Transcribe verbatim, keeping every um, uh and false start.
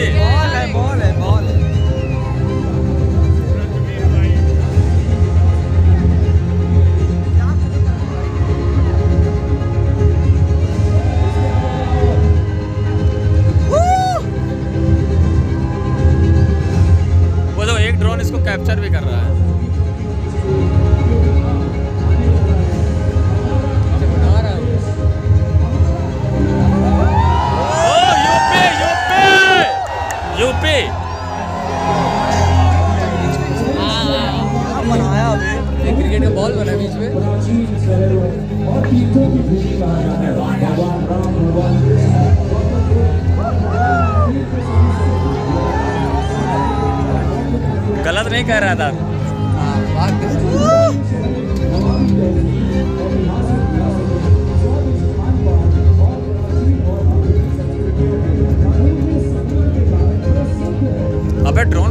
Ball है ball है ball है। वो तो एक ड्रोन इसको कैप्चर भी कर रहा है। यूपी बनाया अभी एक क्रिकेट का बॉल बना बीच में। गलत नहीं कह रहा था। अबे ड्रोन